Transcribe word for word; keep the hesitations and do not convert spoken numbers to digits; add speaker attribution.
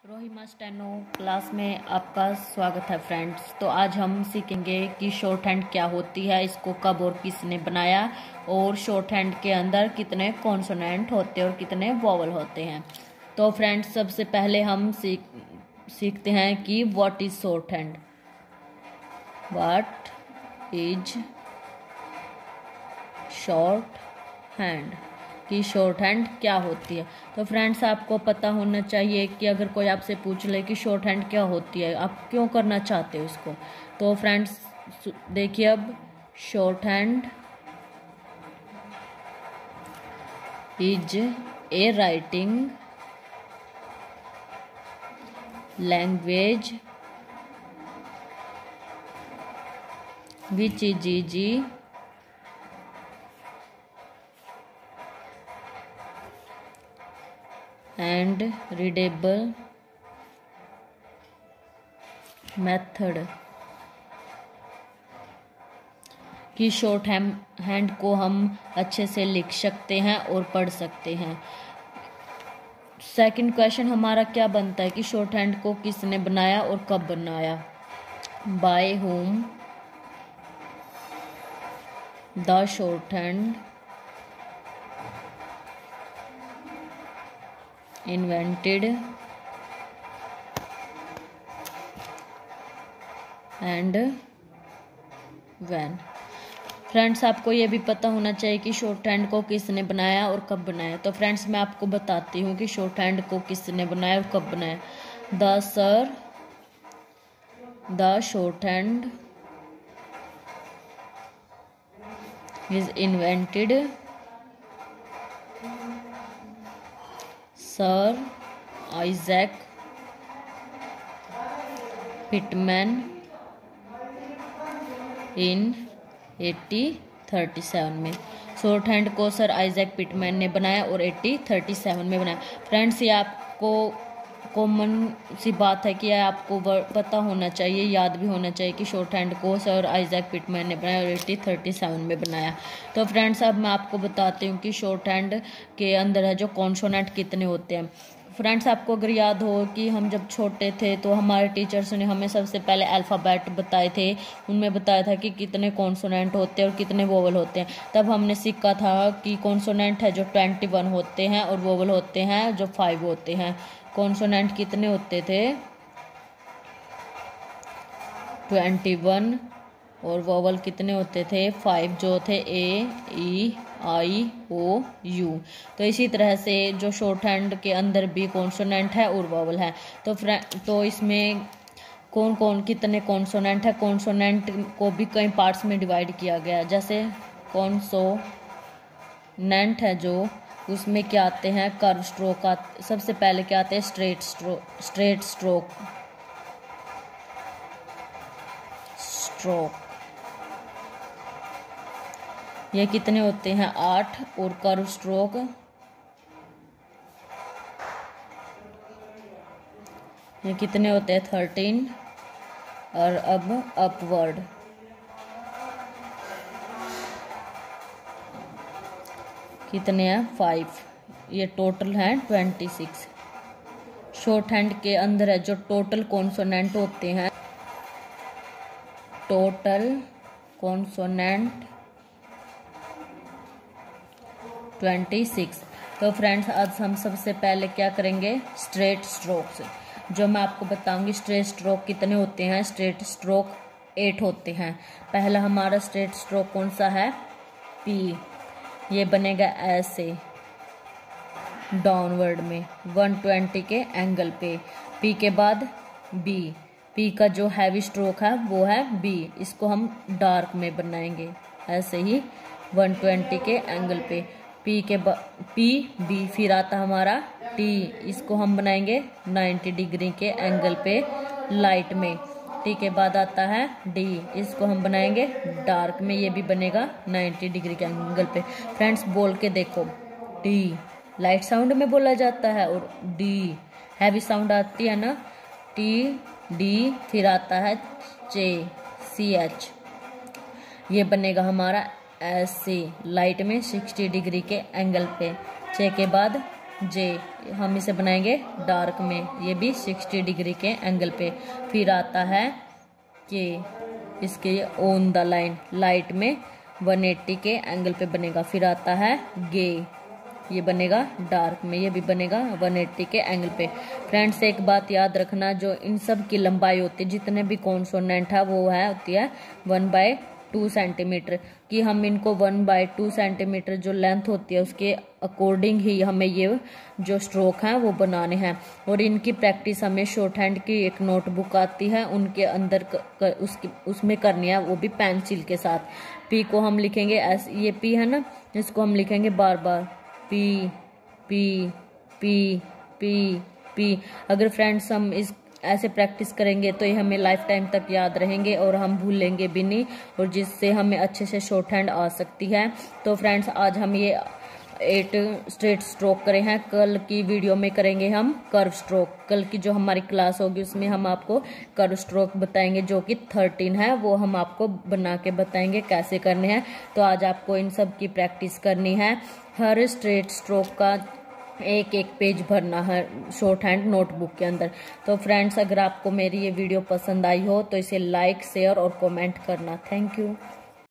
Speaker 1: रोहिमा steno class में आपका स्वागत है फ्रेंड्स। तो आज हम सीखेंगे कि शॉर्ट हैंड क्या होती है, इसको कब और किसने बनाया, और शॉर्ट हैंड के अंदर कितने कॉन्सोनेंट होते हैं और कितने वोवल होते हैं। तो फ्रेंड्स, सबसे पहले हम सीख सीखते हैं कि what is shorthand. What is shorthand, कि शॉर्ट हैंड क्या होती है। तो फ्रेंड्स, आपको पता होना चाहिए कि अगर कोई आपसे पूछ ले कि शॉर्ट हैंड क्या होती है, आप क्यों करना चाहते हो इसको। तो फ्रेंड्स देखिए, अब shorthand is a writing language which is easy and readable method, कि शॉर्ट हैंड को हम अच्छे से लिख सकते हैं और पढ़ सकते हैं। सेकंड क्वेश्चन हमारा क्या बनता है कि शॉर्ट हैंड को किसने बनाया और कब बनाया। By whom the shorthand invented and when। Friends, आपको ये भी पता होना चाहिए कि शॉर्ट हैंड को किसने बनाया और कब बनाया। तो फ्रेंड्स, मैं आपको बताती हूँ कि शॉर्ट हैंड को किसने बनाया और कब बनाया। The sir the shorthand is invented sir Isaac Pitman in eighteen thirty seven में। शॉर्ट हैंड को सर आइजैक पिटमैन ने बनाया और एटीन थर्टी सेवन में बनाया। फ्रेंड्स, ये आपको कॉमन सी बात है कि आपको पता होना चाहिए, याद भी होना चाहिए कि शॉर्ट हैंड को सर आइजैक पिटमैन ने बनाया और एटीन थर्टी सेवन में बनाया। तो फ्रेंड्स, अब मैं आपको बताती हूँ कि शॉर्ट हैंड के अंदर है जो कॉन्सोनेंट कितने होते हैं। फ्रेंड्स, आपको अगर याद हो कि हम जब छोटे थे तो हमारे टीचर्स ने हमें सबसे पहले अल्फ़ाबेट बताए थे, उनमें बताया था कि कितने कॉन्सोनेंट होते हैं और कितने वोवल होते हैं। तब हमने सीखा था कि कॉन्सोनेंट है जो ट्वेंटी वन होते हैं और वोवल होते हैं जो फाइव होते हैं। कॉन्सोनेंट कितने होते थे? ट्वेंटी वन, और वोवल कितने होते थे? फाइव, जो थे ए ई आई ओ यू। तो इसी तरह से जो शॉर्ट हैंड के अंदर भी कॉन्सोनेंट है और वोवल है। तो फ्रेंड, तो इसमें कौन कौन कितने कॉन्सोनेंट है, कॉन्सोनेंट को भी कई पार्ट्स में डिवाइड किया गया है। जैसे कॉन्सोनेंट है जो, उसमें क्या आते हैं? कर्व स्ट्रोक आते, सबसे पहले क्या आते हैं? Straight stroke straight stroke stroke ये कितने होते हैं? आठ। और कर्व स्ट्रोक ये कितने होते हैं? थर्टीन। और अब अपवर्ड कितने हैं? फाइव। ये टोटल हैं ट्वेंटी सिक्स। शॉर्ट हैंड के अंदर है जो टोटल कॉन्सोनेंट होते हैं, टोटल कॉन्सोनेंट ट्वेंटी सिक्स। तो फ्रेंड्स, आज हम सबसे पहले क्या करेंगे? स्ट्रेट स्ट्रोक से, जो मैं आपको बताऊंगी। स्ट्रेट स्ट्रोक कितने होते हैं? स्ट्रेट स्ट्रोक एट होते हैं। पहला हमारा स्ट्रेट स्ट्रोक कौन सा है? पी। ये बनेगा ऐसे डाउनवर्ड में वन ट्वेंटी के एंगल पे। पी के बाद बी। पी का जो हैवी स्ट्रोक है वो है बी। इसको हम डार्क में बनाएंगे ऐसे ही वन ट्वेंटी के एंगल पे। पी के बाद पी बी, फिर आता हमारा टी। इसको हम बनाएंगे नाइन्टी डिग्री के एंगल पे लाइट में। टी के बाद आता है डी। इसको हम बनाएंगे डार्क में। ये भी बनेगा नाइन्टी डिग्री के एंगल पे। फ्रेंड्स, बोल के देखो। डी लाइट साउंड में बोला जाता है और डी हैवी साउंड आती है ना। टी डी, फिर आता है चे सी एच। ये बनेगा हमारा ऐसे लाइट में सिक्सटी डिग्री के एंगल पे। छः के बाद जे, हम इसे बनाएंगे डार्क में, ये भी साठ डिग्री के एंगल पे। फिर आता है के, इसके ऑन द लाइन, लाइट में एक सौ अस्सी के एंगल पे बनेगा। फिर आता है गे, ये बनेगा डार्क में, ये भी बनेगा एक सौ अस्सी के एंगल पे। फ्रेंड्स एक बात याद रखना, जो इन सब की लंबाई होती है, जितने भी कॉन्सोनेंट है वो है होती है वन बाय टू सेंटीमीटर, कि हम इनको वन बाय टू सेंटीमीटर जो लेंथ होती है उसके अकॉर्डिंग ही हमें ये जो स्ट्रोक हैं वो बनाने हैं। और इनकी प्रैक्टिस हमें शॉर्ट हैंड की एक नोटबुक आती है, उनके अंदर क, क, उसकी उसमें करनी है, वो भी पेंसिल के साथ। पी को हम लिखेंगे एस, ये पी है ना, इसको हम लिखेंगे बार बार P P P P P. अगर फ्रेंड्स हम इस ऐसे प्रैक्टिस करेंगे तो ये हमें लाइफ टाइम तक याद रहेंगे और हम भूलेंगे भी नहीं, और जिससे हमें अच्छे से शॉर्ट हैंड आ सकती है। तो फ्रेंड्स आज हम ये एट स्ट्रेट स्ट्रोक करे हैं, कल की वीडियो में करेंगे हम कर्व स्ट्रोक। कल की जो हमारी क्लास होगी उसमें हम आपको कर्व स्ट्रोक बताएंगे, जो कि थर्टीन है, वो हम आपको बना के बताएंगे कैसे करने हैं। तो आज आपको इन सब की प्रैक्टिस करनी है। हर स्ट्रेट स्ट्रोक का एक एक पेज भरना है शॉर्ट हैंड नोटबुक के अंदर। तो फ्रेंड्स अगर आपको मेरी ये वीडियो पसंद आई हो तो इसे लाइक, शेयर और कमेंट करना। Thank you.